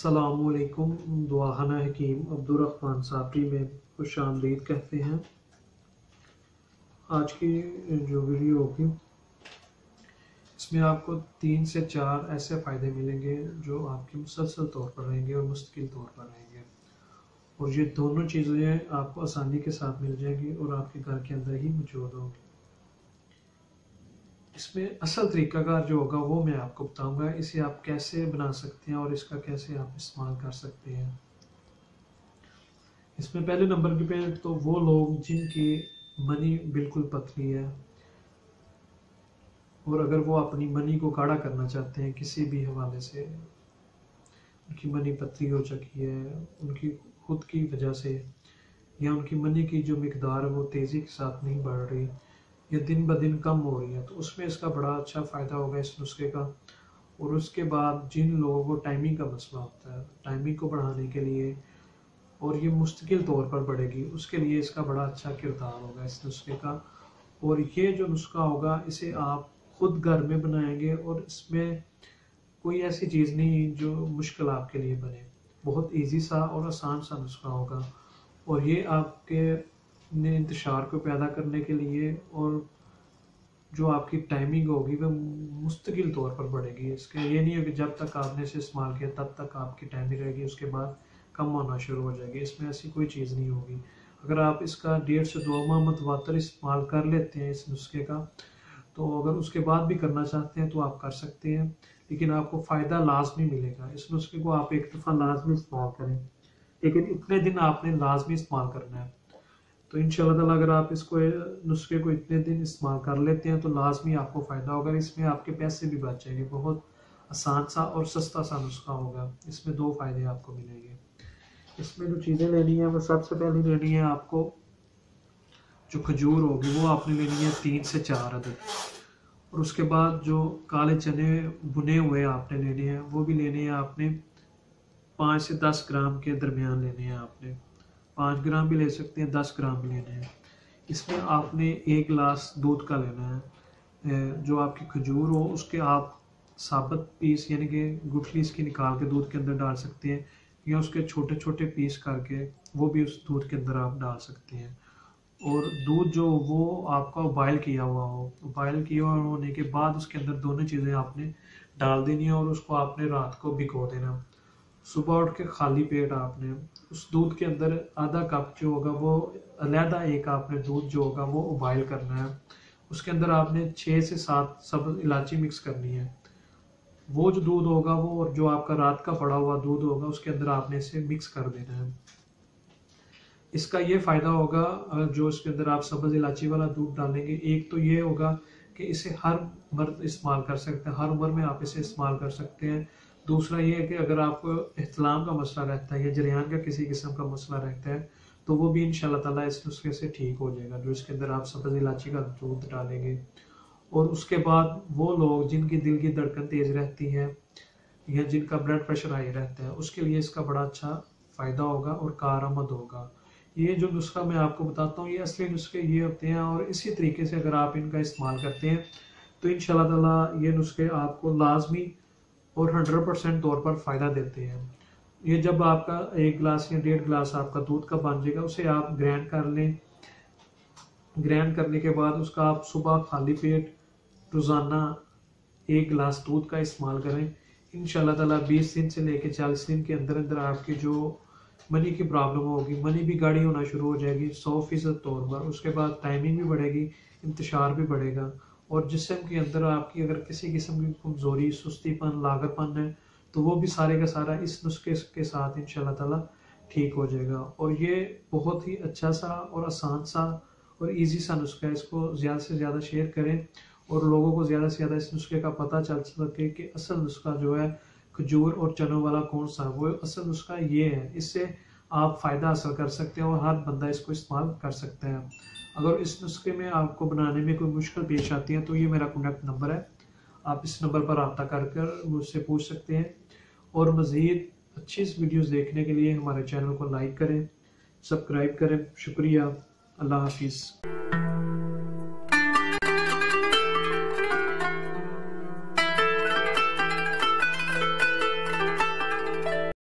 अस्सलामुअलैकुम। दुआखाना हकीम अब्दुर्रहमान साबरी में खुश आमदीद कहते हैं। आज की जो वीडियो होगी इसमें आपको 3 से 4 ऐसे फ़ायदे मिलेंगे जो आपके मुसलसल तौर पर रहेंगे और मुस्तकिल तौर पर रहेंगे, और ये दोनों चीज़ें आपको आसानी के साथ मिल जाएंगी और आपके घर के अंदर ही मौजूद होंगी। इसमें असल तरीकाकार जो होगा वो मैं आपको बताऊंगा। इसे आप कैसे बना सकते हैं और इसका कैसे आप इस्तेमाल कर सकते हैं। इसमें पहले नंबर पे तो वो लोग जिनकी मनी बिल्कुल पतली है और अगर वो अपनी मनी को गाढ़ा करना चाहते हैं किसी भी हवाले से, उनकी मनी पतली हो चुकी है उनकी खुद की वजह से, या उनकी मनी की जो मिकदार है वो तेज़ी के साथ नहीं बढ़ रही या दिन ब दिन कम हो रही है, तो उसमें इसका बड़ा अच्छा फ़ायदा होगा इस नुस्खे का। और उसके बाद जिन लोगों को टाइमिंग का मसला होता है, टाइमिंग को बढ़ाने के लिए और ये मुस्तकिल तौर पर बढ़ेगी, उसके लिए इसका बड़ा अच्छा किरदार होगा इस नुस्खे का। और ये जो नुस्खा होगा इसे आप खुद घर में बनाएंगे और इसमें कोई ऐसी चीज़ नहीं जो मुश्किल आपके लिए बने। बहुत इजी सा और आसान सा नुस्खा होगा और ये आपके इंतशार को पैदा करने के लिए और जो आपकी टाइमिंग होगी वह मुस्तकिल तौर पर बढ़ेगी। इसके ये नहीं है कि जब तक आपने इसे इस्तेमाल किया तब तक आपकी टाइमिंग रहेगी, उसके बाद कम होना शुरू हो जाएगी। इसमें ऐसी कोई चीज़ नहीं होगी। अगर आप इसका 1.5 से 2 माह मतवातर इस्तेमाल कर लेते हैं इस नुस्खे का, तो अगर उसके बाद भी करना चाहते हैं तो आप कर सकते हैं, लेकिन आपको फ़ायदा लाजमी मिलेगा। इस नुस्खे को आप एक दफ़ा लाजमी इस्तेमाल करें, लेकिन इतने दिन आपने लाजमी इस्तेमाल करना है। तो इंशाल्लाह ताला अगर आप इसको नुस्खे को इतने दिन इस्तेमाल कर लेते हैं तो लाजमी आपको फ़ायदा होगा। इसमें आपके पैसे भी बच जाएंगे। बहुत आसान सा और सस्ता सा नुस्खा होगा। इसमें 2 फ़ायदे आपको मिलेंगे। इसमें जो चीज़ें लेनी है वो सबसे पहले लेनी है आपको जो खजूर होगी वो आपने लेनी है 3 से 4 अदद, और उसके बाद जो काले चने भुने हुए आपने लेने हैं वो भी लेने हैं आपने 5 से 10 ग्राम के दरमियान लेने हैं। आपने 5 ग्राम भी ले सकते हैं, 10 ग्राम भी लेने हैं। इसमें आपने 1 गिलास दूध का लेना है। जो आपकी खजूर हो उसके आप साबुत पीस यानी कि गुठली इसकी निकाल के दूध के अंदर डाल सकते हैं, या उसके छोटे छोटे पीस करके वो भी उस दूध के अंदर आप डाल सकते हैं। और दूध जो वो आपका बॉयल किया हुआ हो, बॉयल किया हुआ होने के बाद उसके अंदर दोनों चीज़ें आपने डाल देनी है और उसको आपने रात को भिगो देना। सुबह उठ के खाली पेट आपने उस दूध के अंदर आधा कप जो होगा वो अलहदा एक आपने दूध जो होगा वो उबाइल करना है। उसके अंदर आपने 6 से 7 सब्ज़ इलायची मिक्स करनी है। वो जो दूध होगा वो और जो आपका रात का पड़ा हुआ दूध होगा उसके अंदर आपने इसे मिक्स कर देना है। इसका ये फ़ायदा होगा जो इसके अंदर आप सब्ज़ इलायची वाला दूध डालेंगे, एक तो ये होगा कि इसे हर मर्द इस्तेमाल कर सकते हैं, हर उम्र में आप इसे इस्तेमाल कर सकते हैं। दूसरा ये है कि अगर आपको इहतिलाम का मसला रहता है या जरियान का किसी किस्म का मसला रहता है तो वो भी इंशाल्लाह ताला इस नुस्खे से ठीक हो जाएगा, जो इसके अंदर आप सब्ज़ इलायची का दूध डालेंगे। और उसके बाद वो लोग जिनकी दिल की धड़कन तेज़ रहती है या जिनका ब्लड प्रेशर हाई रहता है उसके लिए इसका बड़ा अच्छा फ़ायदा होगा और कारआमद होगा। ये जो नुस्खा मैं आपको बताता हूँ ये असली नुस्खे ये होते हैं, और इसी तरीके से अगर आप इनका इस्तेमाल करते हैं तो इंशाल्लाह ताला ये नुस्खे आपको लाजमी और 100% तौर पर फ़ायदा देते हैं। ये जब आपका 1 गिलास या 1.5 गिलास आपका दूध का बन जाएगा उसे आप ग्राइंड कर लें। ग्राइंड करने के बाद उसका आप सुबह खाली पेट रोज़ाना 1 गिलास दूध का इस्तेमाल करें। इंशाल्लाह ताला 20 दिन से लेकर 40 दिन के अंदर अंदर आपकी जो मनी की प्रॉब्लम होगी, मनी भी गाढ़ी होना शुरू हो जाएगी 100% तौर पर। उसके बाद टाइमिंग भी बढ़ेगी, इंतशार भी बढ़ेगा, और जिस्म के अंदर आपकी अगर किसी किस्म की कमज़ोरी, सुस्तीपन, लागरपन है तो वो भी सारे का सारा इस नुस्खे के साथ इंशाल्लाह ताला ठीक हो जाएगा। और ये बहुत ही अच्छा सा और आसान सा और इजी सा नुस्खा है। इसको ज़्यादा से ज़्यादा शेयर करें और लोगों को ज़्यादा से ज़्यादा इस नुस्खे का पता चल सके कि असल नुस्खा जो है खजूर और चनों वाला कौन सा, वो असल नुस्खा ये है। इससे आप फ़ायदा हासिल कर सकते हैं और हर बंदा इसको इस्तेमाल कर सकता है। अगर इस नुस्खे में आपको बनाने में कोई मुश्किल पेश आती है तो ये मेरा कॉन्टैक्ट नंबर है, आप इस नंबर पर रब्ता कर मुझसे पूछ सकते हैं। और मज़ीद अच्छी वीडियोज़ देखने के लिए हमारे चैनल को लाइक करें, सब्सक्राइब करें। शुक्रिया। अल्लाह हाफिज़।